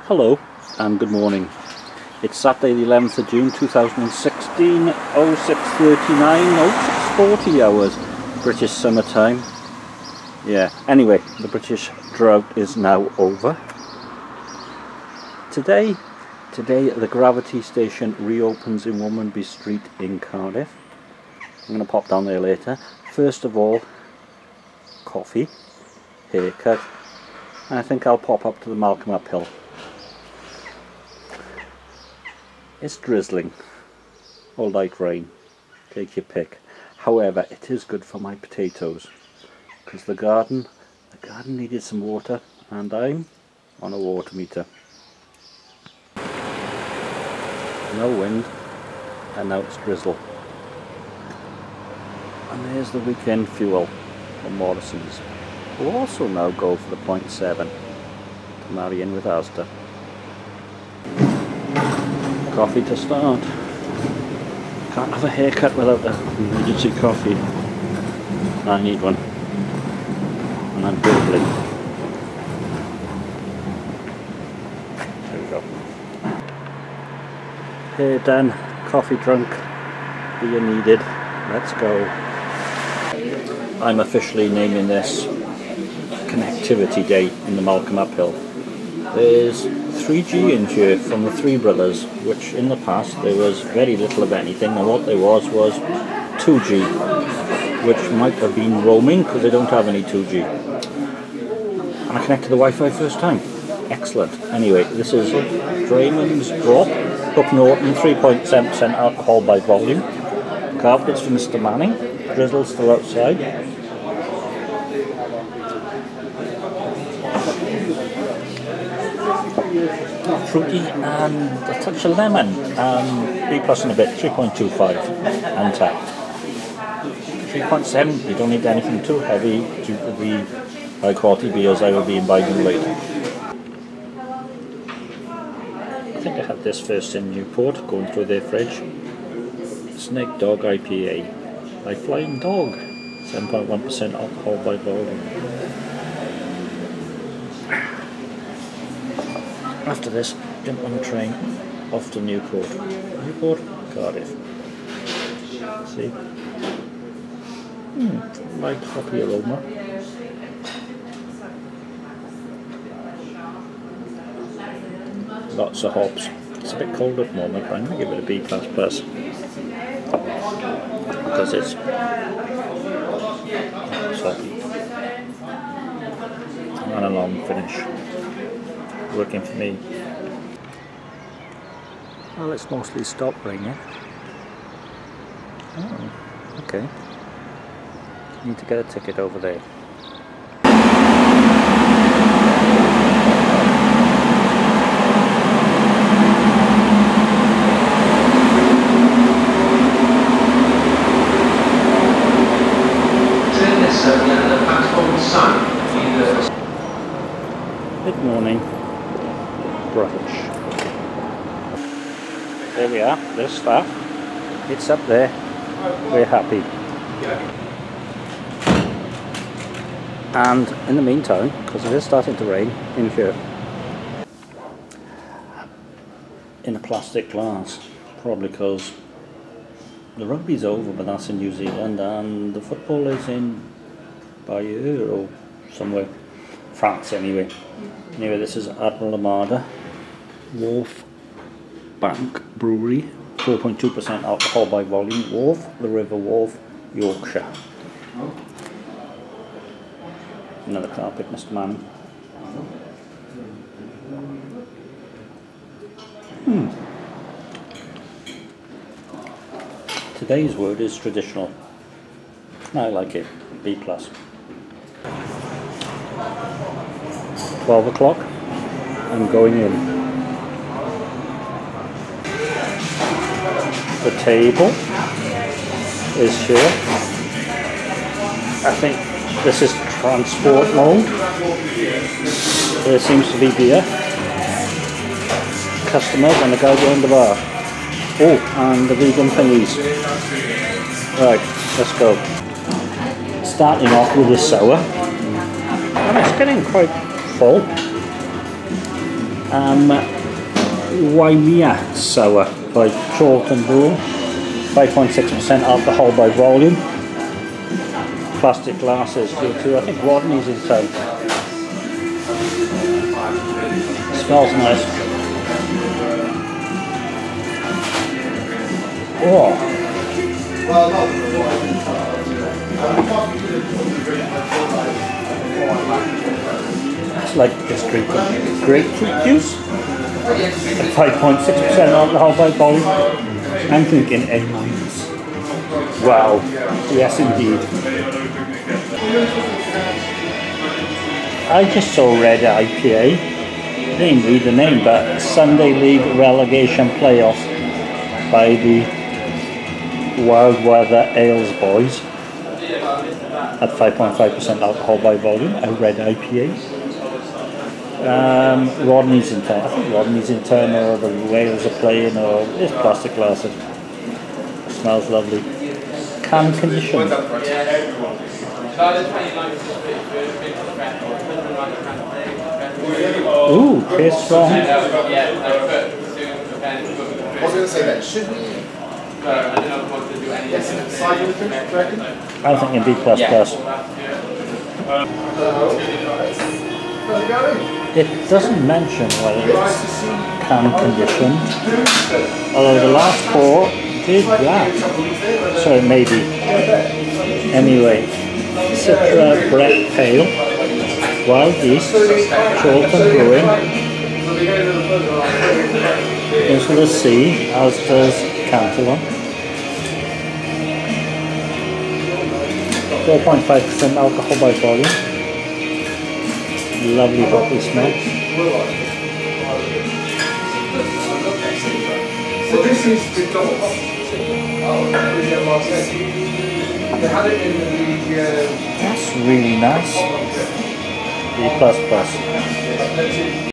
Hello and good morning. It's Saturday the 11th of June 2016, 06:39, 06:40 hours, British summertime. Yeah, anyway, the British drought is now over. Today the gravity station reopens in Womanby Street in Cardiff. I'm going to pop down there later. First of all, coffee, haircut, and I think I'll pop up to the Malcolm uphill. It's drizzling, or light rain, take your pick. However, it is good for my potatoes, because the garden needed some water, and I'm on a water meter. No wind, and now it's drizzle. And there's the weekend fuel from Morrison's, who also now go for the 0.7 to marry in with Asda. Coffee to start. Can't have a haircut without an emergency coffee. I need one. And I'm dribbling. There we go. Hair done, coffee drunk, beer needed. Let's go. I'm officially naming this Connectivity Day in the Malcolm uphill. There's 3G in here from the three brothers, which in the past there was very little of anything, and what there was 2G, which might have been roaming because they don't have any 2G. And I connected the Wi-Fi first time. Excellent. Anyway, this is Draymond's Drop, Up Norton, 3.7% alcohol by volume. Carpets for Mr. Manning. Drizzle's still outside. Fruity and a touch of lemon, B plus in a bit, 3.25 untapped. 3.7, you don't need anything too heavy due to the high quality beers I will be imbibing later. I think I had this first in Newport, going through their fridge. Snake Dog IPA by Flying Dog, 7.1% alcohol by volume. After this, jump on the train off to Newport. Newport, Cardiff. See? Light hoppy aroma. Lots of hops. It's a bit cold at the moment, but I'm going to give it a B++. Because it's hoppy. And a long finish. Working for me. Well, it's mostly stopped raining. Oh, okay. Need to get a ticket over there. Good morning. Brunch. There we are, there's staff. It's up there. We're happy. And in the meantime, because it is starting to rain in here, in a plastic glass, probably because the rugby's over, but that's in New Zealand, and the football is in Bayeux or somewhere, France anyway. Anyway, this is Admiral Armada Wharf Bank Brewery, 4.2% alcohol by volume. Wharf, the River Wharf, Yorkshire. Another carpet, Mr. Manning. Today's word is traditional. I like it. B+. 12 o'clock. I'm going in. The table is here. I think this is transport mode. There seems to be beer, customers, and a guy behind the bar. Oh, and the vegan thingies. Right, let's go. Starting off with the sour. And it's getting quite full. Waimea sour by Chorlton Brew, 5.6% alcohol by volume. Plastic glasses here too. I think Rodney's in town. Smells nice. Oh. It's like just drinking grapefruit juice. 5.6% alcohol by volume. I'm thinking A-. Wow. Yes, indeed. I just saw Red IPA. I didn't read the name, but Sunday League relegation playoffs by the Wild Weather Ales boys at 5.5% alcohol by volume. A Red IPA. Rodney's in town. I think Rodney's in town, or the Wales are playing, or it's plastic glasses. It smells lovely. Can condition. Ooh, tastes strong. I was going to say that. Should we? I'm thinking B++. It doesn't mention whether it's can conditioned, although the last 4 did that. So it may be. Anyway, Citra Brett Pale, Wild Yeast, Chorlton Brewing, into the sea, as does Cantillon. 4.5% alcohol by volume. Lovely hoppy smell. So this is the they had it in the That's really nice. B++.